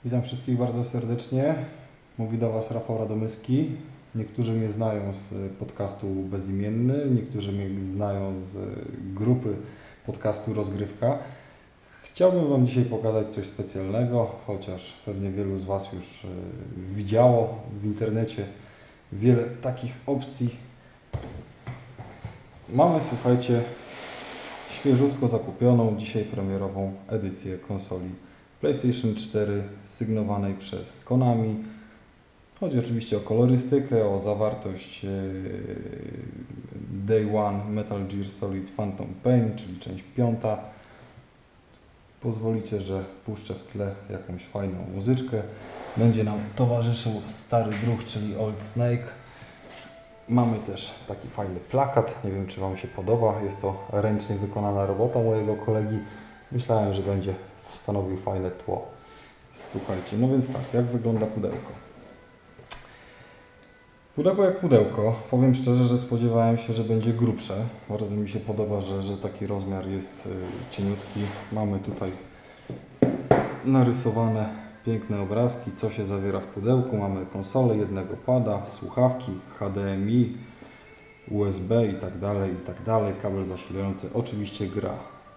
Witam wszystkich bardzo serdecznie. Mówi do Was Rafał Radomyski. Niektórzy mnie znają z podcastu Bezimienny, niektórzy mnie znają z grupy podcastu Rozgrywka. Chciałbym Wam dzisiaj pokazać coś specjalnego, chociaż pewnie wielu z Was już widziało w internecie wiele takich opcji. Mamy, słuchajcie, świeżutko zakupioną, dzisiaj premierową edycję konsoli PlayStation 4 sygnowanej przez Konami. Chodzi oczywiście o kolorystykę, o zawartość Day One Metal Gear Solid Phantom Pain, czyli część 5. Pozwolicie, że puszczę w tle jakąś fajną muzyczkę. Będzie nam towarzyszył stary druh, czyli Old Snake. Mamy też taki fajny plakat, nie wiem czy Wam się podoba, jest to ręcznie wykonana robota mojego kolegi. Myślałem, że będzie stanowił fajne tło. Słuchajcie, no więc tak, jak wygląda pudełko? Pudełko jak pudełko. Powiem szczerze, że spodziewałem się, że będzie grubsze. Bardzo mi się podoba, że taki rozmiar jest cieniutki. Mamy tutaj narysowane piękne obrazki, co się zawiera w pudełku. Mamy konsolę, jednego pada, słuchawki, HDMI, USB i tak dalej, kabel zasilający, oczywiście gra.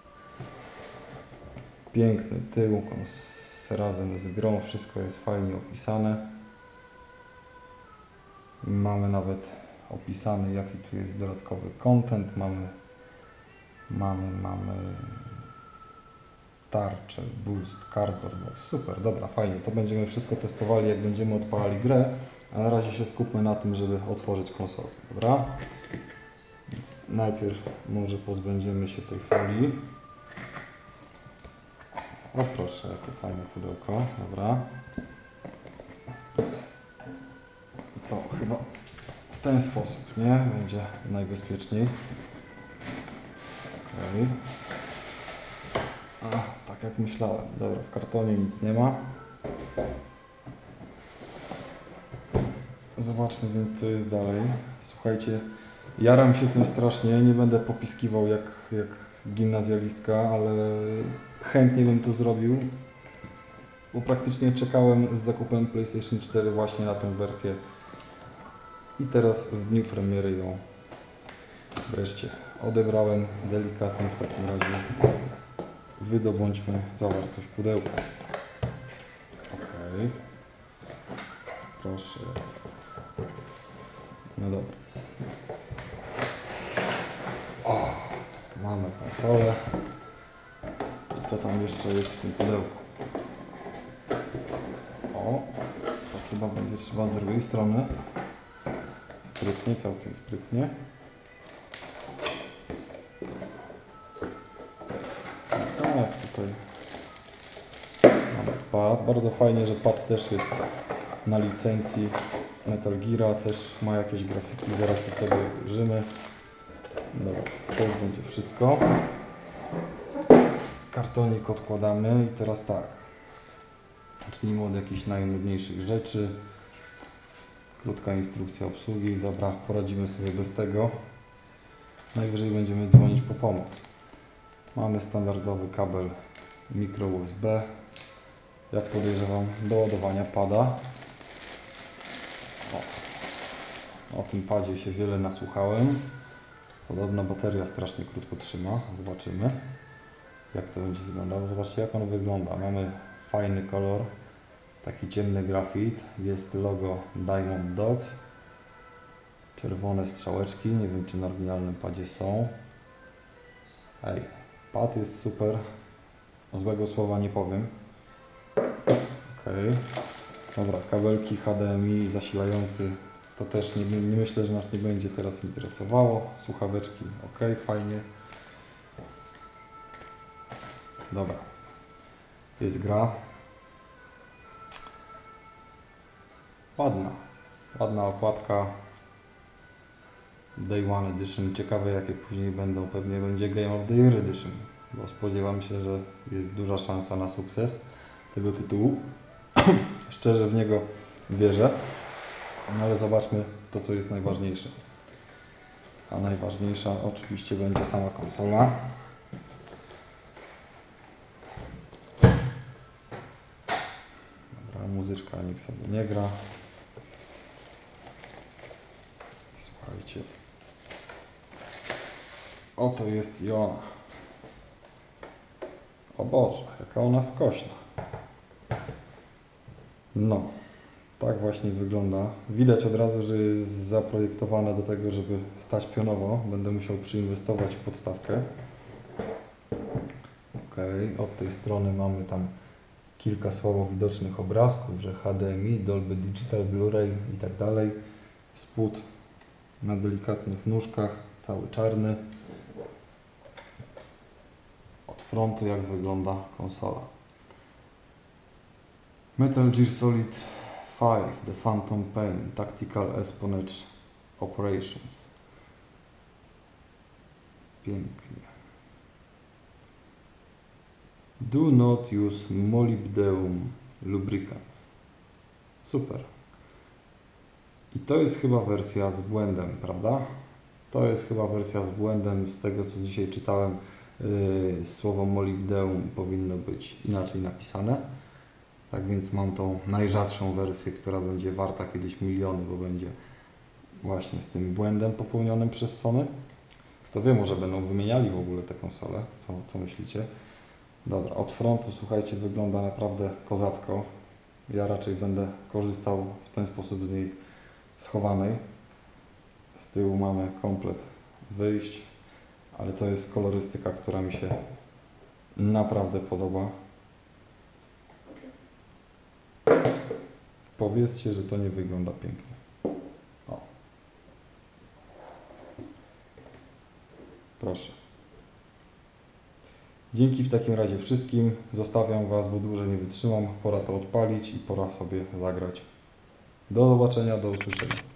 Piękny tył, razem z grą, wszystko jest fajnie opisane. Mamy nawet opisany, jaki tu jest dodatkowy content. Mamy tarczę, boost, cardboard box. Super, dobra, fajnie. To będziemy wszystko testowali, jak będziemy odpalali grę. A na razie się skupmy na tym, żeby otworzyć konsolę, dobra? Więc najpierw może pozbędziemy się tej folii. O proszę, jakie fajne pudełko, dobra. I co, chyba w ten sposób, nie? Będzie najbezpieczniej. Okej. Tak jak myślałem. Dobra, w kartonie nic nie ma. Zobaczmy więc, co jest dalej. Słuchajcie, jaram się tym strasznie, nie będę popiskiwał jak gimnazjalistka, ale chętnie bym to zrobił, bo praktycznie czekałem z zakupem PlayStation 4 właśnie na tą wersję i teraz w dniu premiery ją wreszcie odebrałem delikatnie. W takim razie wydobądźmy zawartość pudełka. Ok, proszę. No dobra. O, mamy konsolę. I co tam jeszcze jest w tym pudełku? O, to chyba będzie trzeba z drugiej strony. Sprytnie, całkiem sprytnie. Tak, tutaj mamy pad. Bardzo fajnie, że pad też jest na licencji Metal Geara, też ma jakieś grafiki, zaraz je sobie użymy. Dobra, to już będzie wszystko. Kartonik odkładamy i teraz tak. Zacznijmy od jakichś najnudniejszych rzeczy. Krótka instrukcja obsługi. Dobra, poradzimy sobie bez tego. Najwyżej będziemy dzwonić po pomoc. Mamy standardowy kabel micro USB. Jak podejrzewam, do ładowania pada. O tym padzie się wiele nasłuchałem. Podobno bateria strasznie krótko trzyma. Zobaczymy, jak to będzie wyglądało. Zobaczcie, jak on wygląda. Mamy fajny kolor, taki ciemny grafit. Jest logo Diamond Dogs. Czerwone strzałeczki. Nie wiem, czy na oryginalnym padzie są. Ej, pad jest super. Złego słowa nie powiem. Ok. Dobra, kabelki HDMI zasilający. To też nie myślę, że nas nie będzie teraz interesowało. Słuchaweczki, ok, fajnie. Dobra, jest gra. Ładna okładka. Day One Edition. Ciekawe, jakie później będą. Pewnie będzie Game of the Year Edition, bo spodziewam się, że jest duża szansa na sukces tego tytułu. Szczerze w niego wierzę. No ale zobaczmy to, co jest najważniejsze. A najważniejsza oczywiście będzie sama konsola. muzyczka niech sobie nie gra. Słuchajcie. Oto jest i ona. O Boże, jaka ona skośna. No, tak właśnie wygląda. Widać od razu, że jest zaprojektowana do tego, żeby stać pionowo. Będę musiał przyinwestować w podstawkę. Ok, od tej strony mamy tam kilka słabo widocznych obrazków, że HDMI, Dolby Digital, Blu-ray i tak dalej. Spód na delikatnych nóżkach, cały czarny. Od frontu jak wygląda konsola. Metal Gear Solid 5, The Phantom Pain, Tactical Espionage Operations. Pięknie. Do not use molybdenum lubricants. Super. I to jest chyba wersja z błędem, prawda? To jest chyba wersja z błędem. Z tego co dzisiaj czytałem, słowo molybdenum powinno być inaczej napisane. Tak więc mam tą najrzadszą wersję, która będzie warta kiedyś miliony, bo będzie właśnie z tym błędem popełnionym przez Sony. Kto wie, może będą wymieniali w ogóle te konsole. Co myślicie? Dobra, od frontu, słuchajcie, wygląda naprawdę kozacko. Ja raczej będę korzystał w ten sposób z niej schowanej. Z tyłu mamy komplet wyjść, ale to jest kolorystyka, która mi się naprawdę podoba. Powiedzcie, że to nie wygląda pięknie. O. Proszę. Dzięki w takim razie wszystkim. Zostawiam Was, bo dłużej nie wytrzymam. Pora to odpalić i pora sobie zagrać. Do zobaczenia, do usłyszenia.